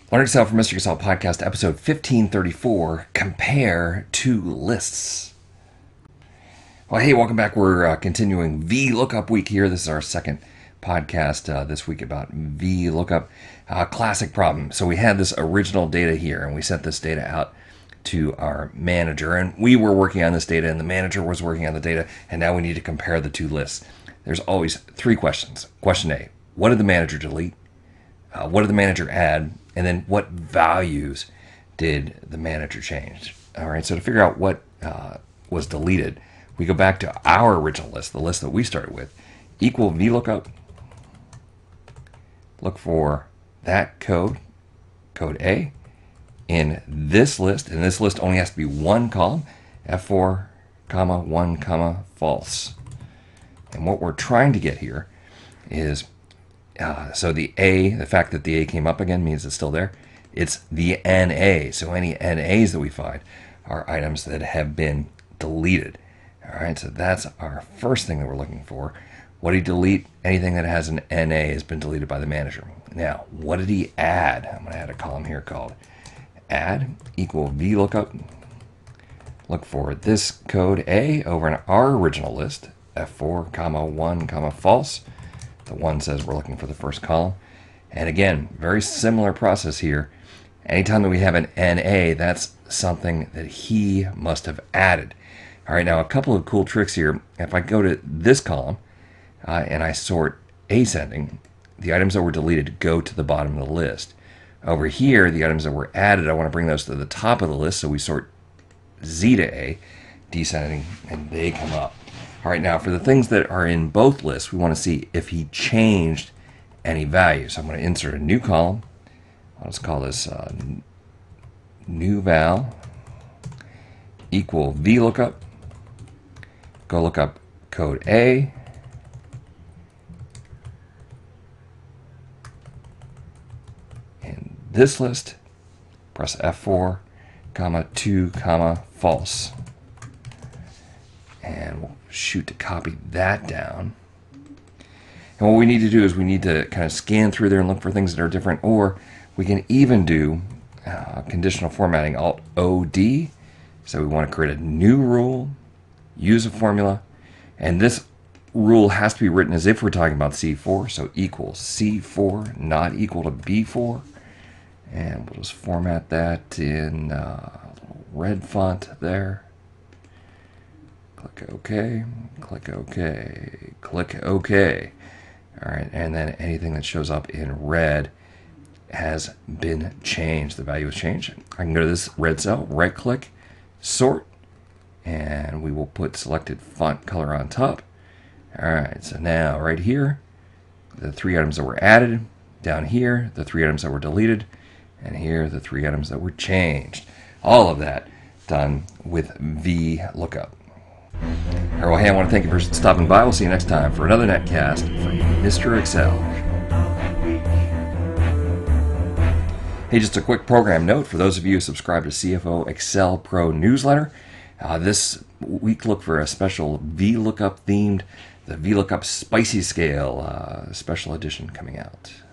MrExcel from MrExcel Podcast, episode 1534, Compare Two Lists. Well, hey, welcome back. We're continuing VLOOKUP week here. This is our second podcast this week about VLOOKUP. Classic problem. So we had this original data here, and we sent this data out to our manager, and we were working on this data, and the manager was working on the data, and now we need to compare the two lists. There's always three questions. Question A, what did the manager delete? What did the manager add? And then what values did the manager change? All right, so to figure out what was deleted, we go back to our original list, the list that we started with, equal VLOOKUP, look for that code A, in this list, and this list only has to be one column, F4, comma, 1, comma, false. And what we're trying to get here is so the A, the fact that the A came up again means it's still there. It's the NA. So any NAs that we find are items that have been deleted. All right, so that's our first thing that we're looking for. What did he delete? Anything that has an NA has been deleted by the manager. Now, what did he add? I'm going to add a column here called add equal VLOOKUP. Look for this code A over in our original list, F4, comma, 1, comma, false. The 1 says we're looking for the first column. And again, very similar process here. Anytime that we have an NA, that's something that he must have added. All right, now a couple of cool tricks here. If I go to this column and I sort ascending, the items that were deleted go to the bottom of the list. Over here, the items that were added, I want to bring those to the top of the list, so we sort Z to A, descending, and they come up. All right, now for the things that are in both lists, we want to see if he changed any values. So I'm going to insert a new column. I'll just call this new val equal VLOOKUP. Go look up code A. In this list, press F4, comma, 2, comma, false. And we'll shoot to copy that down. And what we need to do is we need to kind of scan through there and look for things that are different, or we can even do conditional formatting, Alt-O-D. So we want to create a new rule, use a formula, and this rule has to be written as if we're talking about C4, so equal C4, not equal to B4. And we'll just format that in red font there. Click OK, click OK, click OK. All right, and then anything that shows up in red has been changed. The value is changed. I can go to this red cell, right-click, sort, and we will put selected font color on top. All right, so now right here, the three items that were added. Down here, the three items that were deleted. And here, the three items that were changed. All of that done with VLOOKUP. All right, well, hey, I want to thank you for stopping by. We'll see you next time for another netcast from Mr. Excel. Hey, just a quick program note for those of you who subscribe to CFO Excel Pro newsletter. This week, look for a special VLOOKUP themed, the VLOOKUP Spicy Scale special edition coming out.